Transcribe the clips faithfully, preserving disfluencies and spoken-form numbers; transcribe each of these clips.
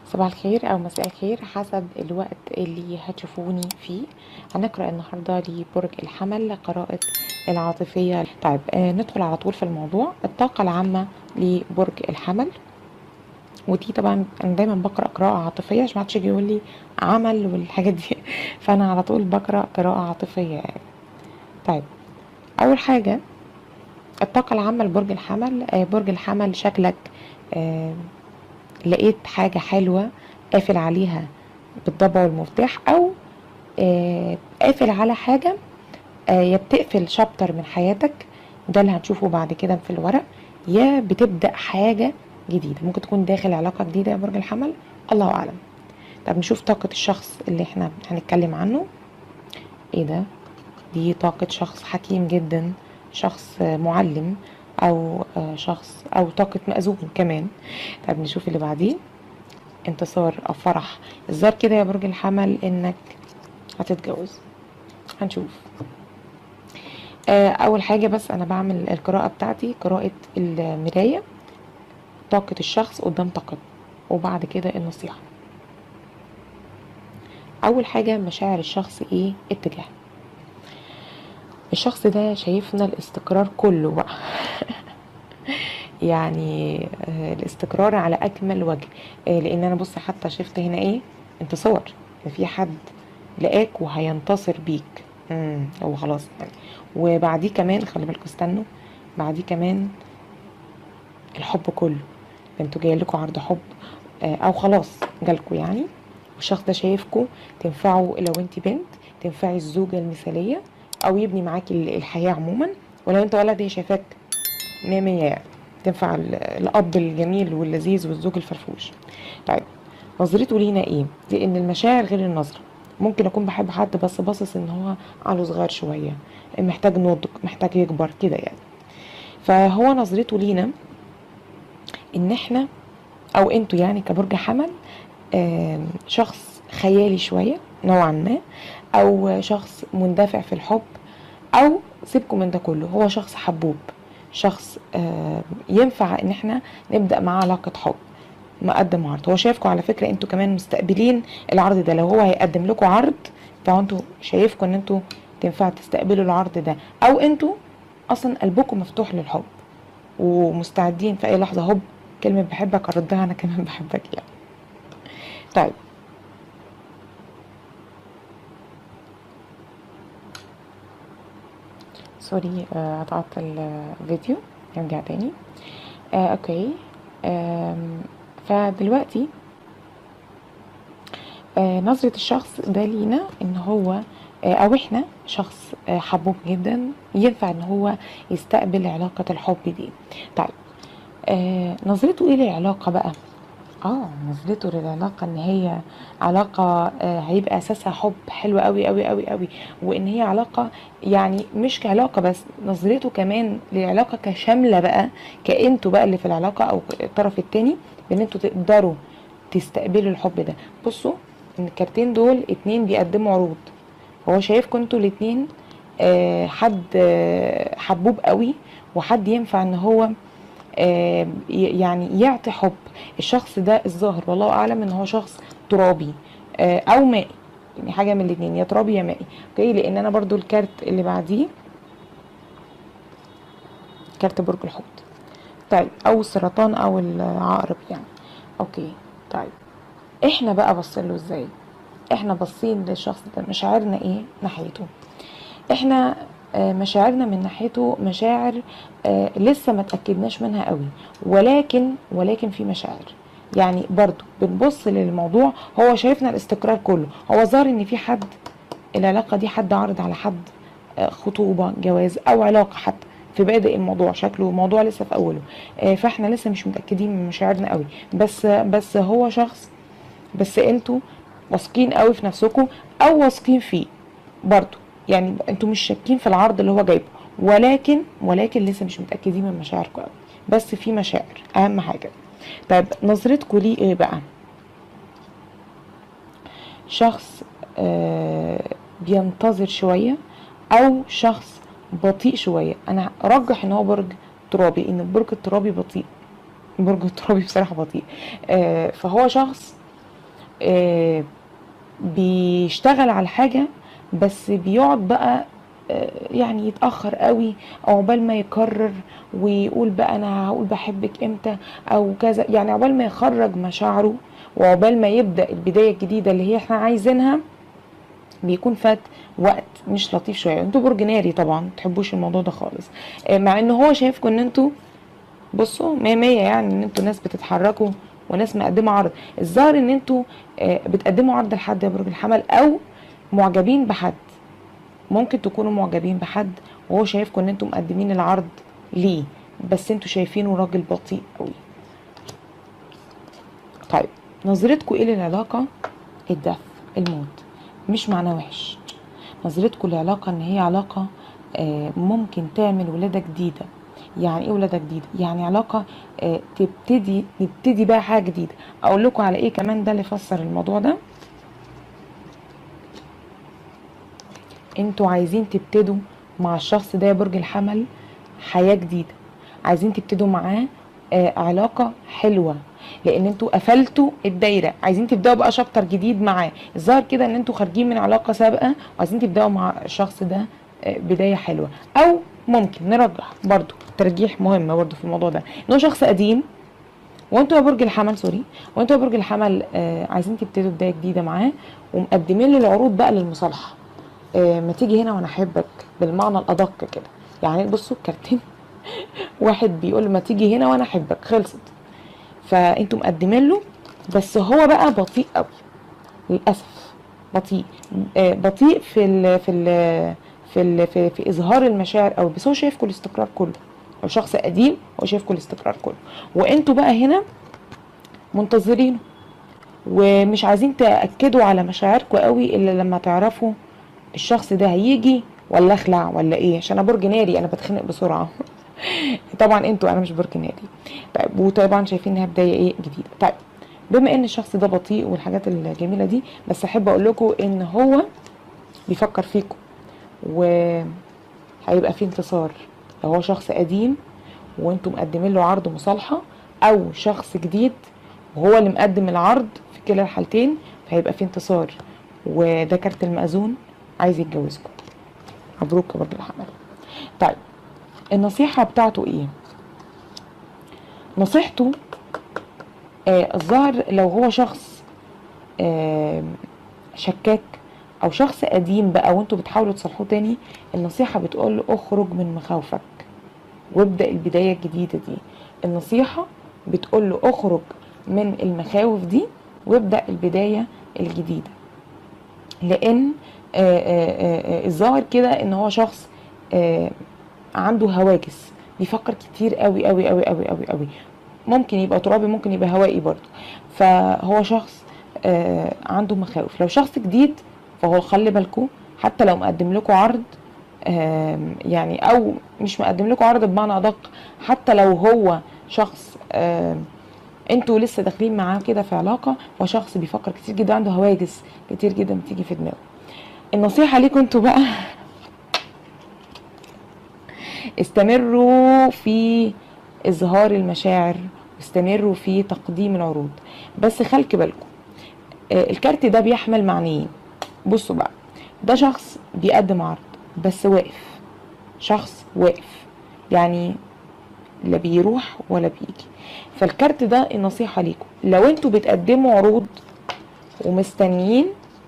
صباح الخير او مساء الخير حسب الوقت اللي هتشوفوني فيه. هنقرأ النهاردة لبرج الحمل قراءة العاطفية. طيب آه ندخل على طول في الموضوع. الطاقة العامة لبرج الحمل، ودي طبعا انا دايما بقرأ قراءة عاطفية عشان محدش يجي يقول لي عمل والحاجات دي فانا على طول بقرأ قراءة عاطفية يعني. طيب اول حاجة الطاقة العامة لبرج الحمل. آه برج الحمل شكلك آه لقيت حاجة حلوة قافل عليها بالضبع والمفتاح، او آه قافل على حاجة، آه يا بتقفل شابتر من حياتك، ده اللي هنشوفه بعد كده في الورق، يا بتبدأ حاجة جديدة. ممكن تكون داخل علاقة جديدة يا برج الحمل، الله أعلم. طب نشوف طاقة الشخص اللي احنا هنتكلم عنه. ايه ده؟ دي طاقة شخص حكيم جدا، شخص آه معلم، او آه شخص او طاقة مأذون كمان. طب نشوف اللي بعديه. انتصار او فرح. الظاهر كده يا برج الحمل انك هتتجوز، هنشوف. آه اول حاجة بس انا بعمل القراءة بتاعتي قراءة المراية، طاقة الشخص قدام طاقته، وبعد كده النصيحة. اول حاجة مشاعر الشخص ايه؟ اتجاه الشخص ده شايفنا الاستقرار كله بقى يعني آه الاستقرار على اكمل وجه. آه لان انا بص حتى شفت هنا ايه؟ انتصار، في حد لقاك وهينتصر بيك. امم هو خلاص يعني. وبعديه كمان خلي بالكوا استنوا، بعديه كمان الحب كله. انتوا جاي لكم عرض حب آه او خلاص جالكوا يعني، والشخص ده شايفكوا تنفعوا. لو انت بنت تنفعي الزوجة المثالية او يبني معاكي الحياة عموما، ولو انت ولد هي شايفاك مية مية يعني، تنفع الاب الجميل واللذيذ والزوج الفرفوش. طيب نظرته لينا ايه؟ لان المشاعر غير النظرة. ممكن اكون بحب حد بس باصص ان هو عقله صغير شوية، محتاج نضج، محتاج يكبر كده يعني. فهو نظرته لينا ان احنا او انتوا يعني كبرج حمل شخص خيالي شوية نوعا ما، او شخص مندفع في الحب، او سيبكم من ده كله، هو شخص حبوب، شخص ينفع ان احنا نبدأ معاه علاقة حب، مقدم عرض. هو شايفكم على فكرة انتوا كمان مستقبلين العرض ده. لو هو هيقدم لكم عرض فانتوا شايفكم ان انتوا تنفع تستقبلوا العرض ده، او انتوا اصلا قلبكم مفتوح للحب ومستعدين في اي لحظة هوب كلمة بحبك اردها انا كمان بحبك يعني. طيب سوري آه قطعت الفيديو، نرجع تاني. آه اوكي. آه فدلوقتي آه نظرة الشخص ده لينا ان هو آه او احنا شخص آه حبوب جدا، ينفع ان هو يستقبل علاقة الحب دي. طيب آه نظرته ايه للعلاقة بقى؟ اه نظرته للعلاقة ان هي علاقة آه هيبقى اساسها حب حلو قوي قوي قوي قوي، وان هي علاقة يعني مش كعلاقة بس، نظرته كمان للعلاقة كشاملة بقى، كأنتوا بقى اللي في العلاقة او الطرف التاني، ان انتوا تقدروا تستقبلوا الحب ده. بصوا ان الكارتين دول اتنين بيقدموا عروض، هو شايفكم انتوا الاتنين آه حد آه حبوب قوي، وحد ينفع ان هو آه يعني يعطي حب. الشخص ده الظاهر والله اعلم ان هو شخص ترابي آه او مائي، يعني حاجه من الاثنين، يا ترابي يا مائي. اوكي، لان انا برضو الكارت اللي بعديه كارت برج الحوت، طيب او السرطان او العقرب يعني. اوكي طيب احنا بقى بصين له ازاي؟ احنا باصين للشخص ده مشاعرنا ايه ناحيته؟ احنا آه مشاعرنا من ناحيته مشاعر آه لسه ما تأكدناش منها قوي، ولكن ولكن في مشاعر يعني برضو بنبص للموضوع. هو شايفنا الاستقرار كله، هو ظهر ان في حد العلاقة دي حد عرض على حد آه خطوبة جواز او علاقة، حتى في بادئ الموضوع شكله موضوع لسه في اوله. آه فاحنا لسه مش متأكدين من مشاعرنا قوي، بس بس هو شخص، بس انتوا واثقين قوي في نفسكم او واثقين فيه برضو، يعني انتوا مش شاكين في العرض اللي هو جايبه، ولكن ولكن لسه مش متاكدين من مشاعركم قوي، بس في مشاعر اهم حاجه. طيب نظرتكم ليه ايه بقى؟ شخص آه بينتظر شويه، او شخص بطيء شويه. انا ارجح ان هو برج ترابي، ان البرج الترابي بطيء، برج الترابي بصراحه بطيء. آه فهو شخص آه بيشتغل على الحاجة بس بيقعد بقى آه يعني يتأخر قوي عقبال ما يقرر ويقول بقى انا هقول بحبك امتى او كذا، يعني عقبال ما يخرج مشاعره وعقبال ما يبدأ البداية الجديدة اللي هي احنا عايزينها بيكون فات وقت مش لطيف شويه. انتوا برج ناري طبعا ما تحبوش الموضوع ده خالص، مع ان هو شايفكم ان انتوا بصوا مية مية، يعني ان انتوا ناس بتتحركوا وناس مقدمه عرض. الظاهر ان انتوا بتقدموا عرض لحد يا برج الحمل او معجبين بحد، ممكن تكونوا معجبين بحد وهو شايفكم ان انتوا مقدمين العرض ليه، بس انتوا شايفينه راجل بطيء قوي. طيب نظرتكم ايه للعلاقه؟ الدف، الموت، مش معناه وحش. نظرتكم للعلاقة ان هي علاقة ممكن تعمل ولادة جديدة. يعني ايه ولادة جديدة؟ يعني علاقة تبتدي نبتدي بقى حاجة جديدة. اقول لكم على ايه كمان ده اللي يفسر الموضوع ده. انتوا عايزين تبتدوا مع الشخص ده يا برج الحمل حياة جديدة، عايزين تبتدوا معاه علاقة حلوة، لان انتوا قفلتوا الدايره، عايزين تبداوا بقى شابتر جديد معاه. الظاهر كده ان انتوا خارجين من علاقه سابقه وعايزين تبداوا مع الشخص ده بدايه حلوه، او ممكن نرجح برضو ترجيح مهم برضو في الموضوع ده ان هو شخص قديم وانتوا يا برج الحمل سوري وانتوا يا برج الحمل آه عايزين تبتدوا بدايه جديده معاه ومقدمين له العروض بقى للمصالحه. آه ما تيجي هنا وانا احبك بالمعنى الادق كده، يعني بصوا الكارتين واحد بيقول ما تيجي هنا وانا احبك، خلصت. فانتوا مقدمين له بس هو بقى بطيء قوي للاسف، بطيء آه بطيء في ال في ال في ال في, في اظهار المشاعر قوي، بس هو شايفكم الاستقرار كله. لو شخص قديم هو شايفكم الاستقرار كله، وانتوا بقى هنا منتظرينه ومش عايزين تاكدوا على مشاعركم قوي الا لما تعرفوا الشخص ده هيجي ولا اخلع ولا ايه، عشان انا برج ناري انا بتخنق بسرعه طبعا انتوا انا مش برج ناري. طيب وطبعا شايفين انها بدايه ايه جديده. طيب بما ان الشخص ده بطيء والحاجات الجميله دي، بس احب اقول لكم ان هو بيفكر فيكم وهيبقى فيه انتصار. لو هو شخص قديم وانتم مقدمين له عرض مصالحه، او شخص جديد وهو اللي مقدم العرض، في كلا الحالتين فهيبقى فيه انتصار. وده كارت المأذون عايز يتجوزكم. مبروك يا برج الحمل. طيب النصيحه بتاعته ايه؟ نصيحته آه الظاهر لو هو شخص آه شكاك او شخص قديم بقى وانتوا بتحاولوا تصلحوه تاني، النصيحة بتقول له اخرج من مخاوفك وابدأ البداية الجديدة دي. النصيحة بتقول له اخرج من المخاوف دي وابدأ البداية الجديدة، لان الظاهر كده ان هو شخص آه عنده هواجس، بيفكر كتير قوي قوي قوي قوي قوي قوي، ممكن يبقى ترابي ممكن يبقى هوائي برضو. فهو شخص آه عنده مخاوف. لو شخص جديد فهو خلي بالكم حتى لو مقدم لكم عرض آه يعني او مش مقدم لكم عرض بمعنى ادق، حتى لو هو شخص آه انتوا لسه داخلين معاه كده في علاقه، هو شخص بيفكر كتير جدا، عنده هواجس كتير جدا بتيجي في دماغه. النصيحه ليكم انتوا بقى استمروا في اظهار المشاعر، استمروا في تقديم العروض، بس خلي بالكم آه الكارت ده بيحمل معنيين. بصوا بقى ده شخص بيقدم عرض بس واقف، شخص واقف يعني لا بيروح ولا بيجي. فالكارت ده النصيحة ليكم لو انتوا بتقدموا عروض ومستنيين،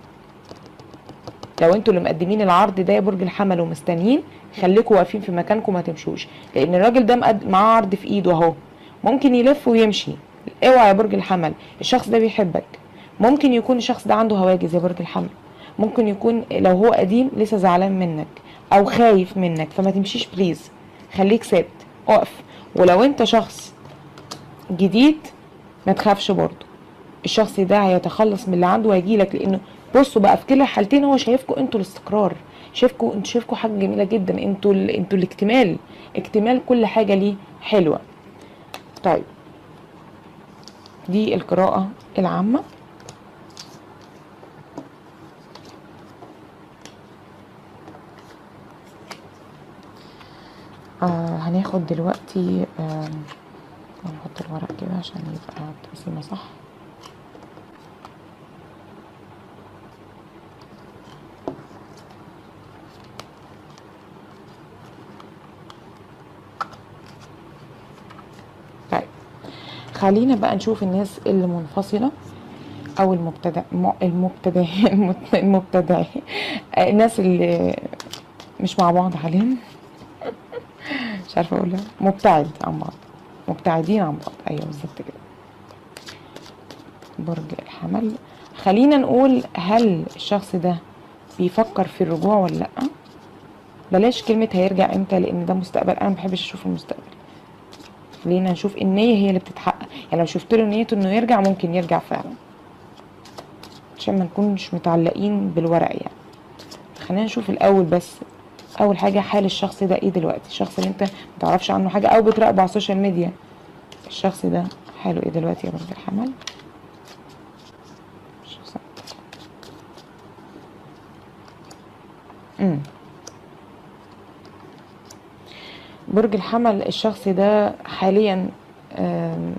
لو انتوا اللي مقدمين العرض ده يا برج الحمل ومستنيين، خليكم واقفين في مكانكم ما تمشوش، لان الراجل ده معاه عرض في ايده اهو، ممكن يلف ويمشي. اوعى يا برج الحمل، الشخص ده بيحبك. ممكن يكون الشخص ده عنده هواجس يا برج الحمل، ممكن يكون لو هو قديم لسه زعلان منك او خايف منك، فما تمشيش بليز، خليك ثابت اقف. ولو انت شخص جديد ما تخافش برضه، الشخص ده هيتخلص من اللي عنده وهيجيلك، لانه بصوا بقى في كلا الحالتين هو شايفكم انتوا الاستقرار، شايفكم انتوا شايفكم حاجه جميله جدا، انتوا ال... انتوا الاكتمال، اكتمال كل حاجه ليه حلوه. طيب دي القراءه العامه. آه هناخد دلوقتي آه نحط الورق كده عشان يبقى التقسيمه صح. خلينا بقى نشوف الناس اللي منفصلة او المبتدع المبتدع المبتدع الناس اللي مش مع بعض حاليا، مش عارفه اقولها، مبتعد عن بعض، مبتعدين عن بعض، ايوه بالظبط كده. برج الحمل، خلينا نقول هل الشخص ده بيفكر في الرجوع ولا لا؟ بلاش كلمه هيرجع امتى لان ده مستقبل، انا ما بحبش اشوف المستقبل. خلينا نشوف النيه هي اللي بتتحقق، يعني لو شفت له نيته انه يرجع ممكن يرجع فعلا، عشان ما نكونش متعلقين بالورق يعني. خلينا نشوف الاول بس، اول حاجه حال الشخص ده ايه دلوقتي، الشخص اللي انت متعرفش عنه حاجه او بتراقبه على السوشيال ميديا، الشخص ده حاله ايه دلوقتي يا برج الحمل؟ الشخص امم برج الحمل، الشخص ده حاليا آم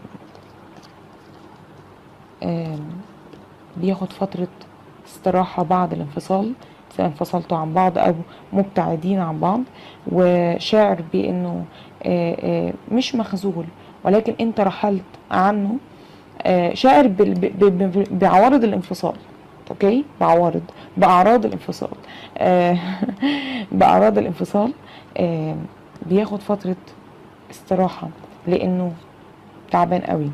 آم بياخد فترة استراحة بعد الانفصال، سواء انفصلتوا عن بعض او مبتعدين عن بعض، وشاعر بانه آه، آه، مش مخذول ولكن انت رحلت عنه، آه، شاعر بال- ب- ب- ب- بعوارض الانفصال. اوكي، بعوارض باعراض الانفصال، آه، باعراض الانفصال. آه، بياخد فترة استراحة لانه تعبان قوي،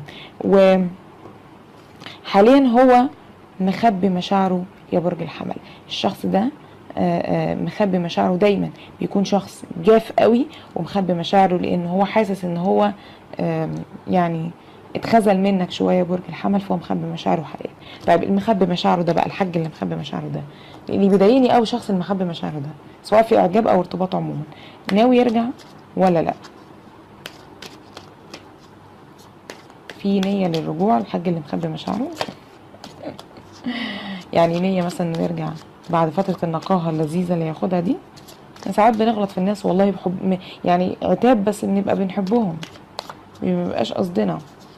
وحاليا هو مخبي مشاعره يا برج الحمل. الشخص ده آه، آه، مخبي مشاعره، دايما بيكون شخص جاف قوي ومخبي مشاعره لان هو حاسس ان هو آم، يعني اتخذل منك شويه يا برج الحمل، فهو مخبي مشاعره حاليا. طيب المخبي مشاعره ده بقى، الحاج اللي مخبي مشاعره ده، اللي بيضايقني قوي شخص المخبي مشاعره ده، سواء في اعجاب او ارتباط عموما، ناوي يرجع ولا لا؟ في نيه للرجوع الحاج اللي مخبي مشاعره، يعني نيه مثلا انه يرجع بعد فتره النقاهه اللذيذه اللي ياخدها دي. ساعات بنغلط في الناس والله بحب، يعني عتاب بس بنبقى بنحبهم، مبيبقاش قصدنا.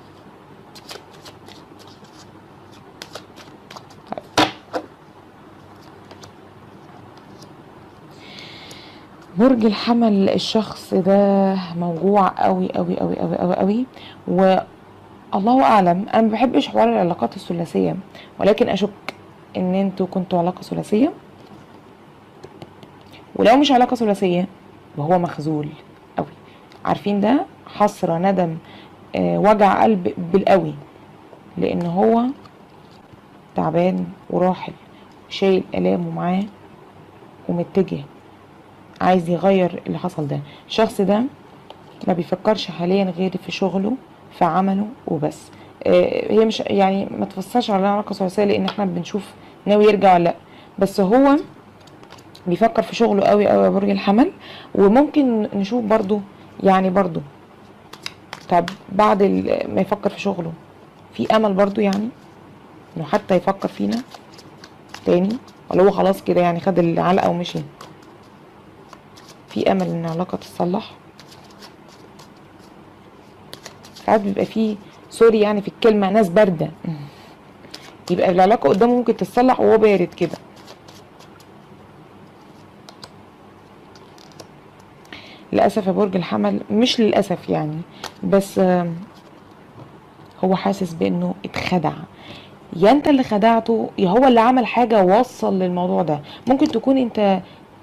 برج الحمل، الشخص ده موجوع قوي قوي قوي قوي قوي قوي، والله اعلم، انا ما بحبش حوار العلاقات الثلاثيه، ولكن اشك ان انتوا كنتوا علاقه ثلاثيه، ولو مش علاقه ثلاثيه وهو مخذول قوي، عارفين ده حسره ندم، آه وجع قلب بالقوي، لان هو تعبان وراحل شايل الامه معاه ومتجه عايز يغير اللي حصل ده. الشخص ده ما بيفكرش حاليا غير في شغله في عمله وبس. آه هي مش يعني ما تفسرش على علاقه ثلاثيه لان احنا بنشوف ناوي يرجع ولا لا، بس هو بيفكر في شغله قوي قوي يا برج الحمل. وممكن نشوف برضو يعني برضو طب بعد ما يفكر في شغله في امل برضو يعني انه حتى يفكر فينا تاني، ولا هو خلاص كده يعني خد العلقه ومشي؟ في امل ان العلاقه تتصلح. ساعات بيبقى فيه سوري يعني في الكلمه ناس بارده، يبقى العلاقه قدامه ممكن تتصلح وهو بارد كده. للاسف يا برج الحمل، مش للاسف يعني، بس هو حاسس بانه اتخدع، يا انت اللي خدعته يا هو اللي عمل حاجه ووصل للموضوع ده. ممكن تكون انت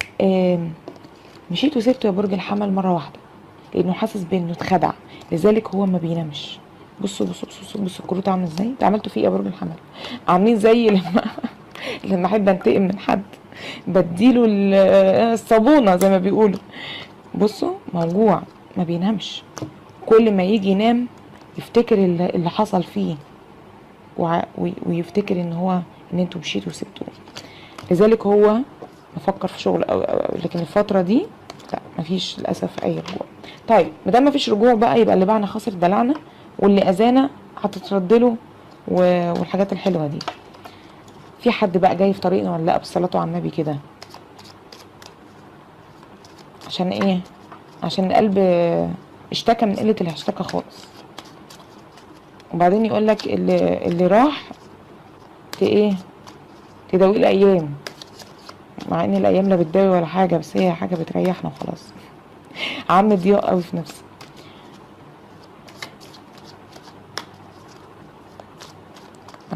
مشيت وسبته يا برج الحمل مره واحده لانه حاسس بانه اتخدع، لذلك هو ما بينامش. بصوا بصوا بصوا بصوا الكروت عامله ازاي، انت عملتوا فيه يا برج الحمل؟ عاملين زي لما لما احب انتقم من حد بديله الصابونه زي ما بيقولوا. بصوا موجوع ما بينامش، كل ما يجي ينام يفتكر اللي حصل فيه ويفتكر ان هو ان انتوا مشيتوا وسبتوه، لذلك هو مفكر في شغل أو, أو, أو لكن الفتره دي لا مفيش للاسف اي رجوع. طيب ما دام مفيش رجوع بقى يبقى اللي باعنا خسر دلعنا، واللي اذانا هتتردله والحاجات الحلوه دي. في حد بقى جاي في طريقنا ولا لا بالصلاه على النبي كده؟ عشان ايه؟ عشان القلب اشتكى من قله اللي اشتكى خالص، وبعدين يقول لك اللي اللي راح ايه تداوي الايام، مع ان الايام لا بتداوي ولا حاجه، بس هي حاجه بتريحنا وخلاص. عم ضياء قوي في نفسه.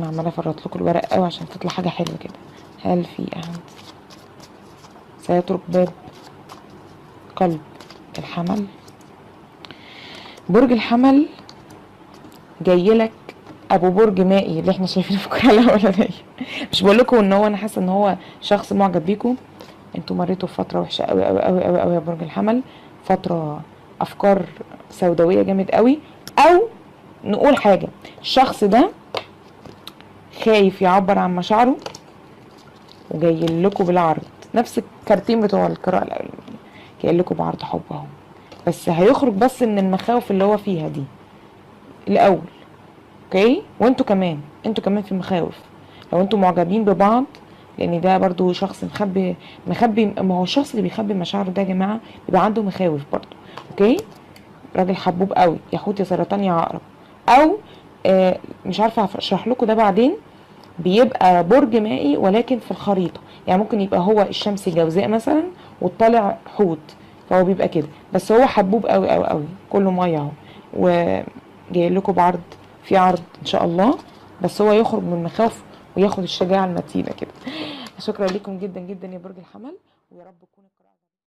انا عماله افرط لكم الورق قوي عشان تطلع حاجه حلوه كده. هل في احد سيترك باب قلب الحمل؟ برج الحمل جاي لك ابو برج مائي اللي احنا شايفينه في الكره الاولانيه. مش بقول لكم ان هو انا حاسه ان هو شخص معجب بيكم. انتوا مريتوا بفتره وحشه قوي قوي قوي قوي قوي يا برج الحمل، فتره افكار سوداويه جامد قوي. او نقول حاجه، الشخص ده خايف يعبر عن مشاعره وجاي لكم بالعرض، نفس الكارتين بتوع القراءه الاولانيه، جاي لكم بعرض حب اهو. بس هيخرج بس من المخاوف اللي هو فيها دي الاول، اوكي؟ وانتوا كمان انتوا كمان في مخاوف لو انتوا معجبين ببعض، لان ده برضو شخص مخبي مخبي ما هو الشخص اللي بيخبي مشاعره ده يا جماعه بيبقى عنده مخاوف برضو، اوكي؟ راجل حبوب قوي، يا حوت يا سرطان يا عقرب، او آه مش عارفه اشرح لكم ده بعدين. بيبقى برج مائي ولكن في الخريطه، يعني ممكن يبقى هو الشمس جوزاء مثلا والطالع حوت، فهو بيبقى كده، بس هو حبوب قوي قوي قوي كله ميه اهو. وجاي لكم بعرض، في عرض ان شاء الله، بس هو يخرج من المخاوف وياخد الشجاعه المتينه كده. شكرا لكم جدا جدا يا برج الحمل، ويا رب تكونوا